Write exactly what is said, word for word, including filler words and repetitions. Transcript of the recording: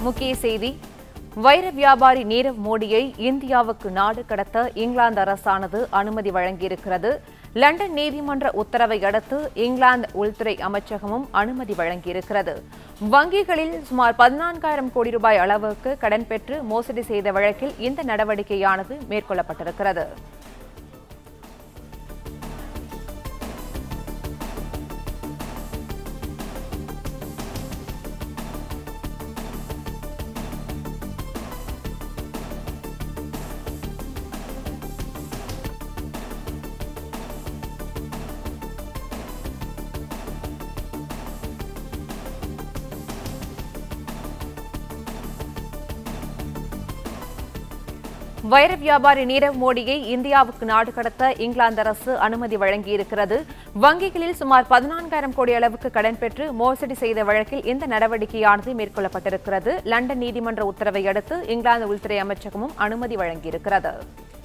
முக்கிய செய்தி வைர வியாபாரி நீரவ் மோடியை இந்தியாவுக்கு நாடு கடத்த இங்கிலாந்து அரசானது அனுமதி வழங்கியிருக்கிறது. லண்டன் நீதிமன்ற உத்தரவை அடுத்து இங்கிலாந்து உள்துறை அமைச்சகமும் அனுமதி வழங்கியிருக்கிறது. வங்கிகளில் சுமார் பதினான்காயிரம் கோடி ரூபாய் அளவுக்கு கடன் பெற்று மோசடி செய்த வழக்கில் இந்த நடவடிக்கையானது மேற்கொள்ளப்பட்டிருக்கிறது. வைர வியாபாரி நீரவ் மோடியை இந்தியாவுக்கு நாடு கடத்த இங்கிலாந்து அரசு அனுமதி வழங்கியிருக்கிறது. வங்கிகளில் சுமார் பதினான்காயிரம் கோடி அளவுக்கு கடன் பெற்று மோசடி செய்த வழக்கில் இந்த நடவடிக்கையானது மேற்கொள்ளப்பட்டிருக்கிறது. லண்டன் நீதிமன்ற உத்தரவை அடுத்து இங்கிலாந்து உள்துறை அமைச்சகமும் அனுமதி வழங்கியிருக்கிறது.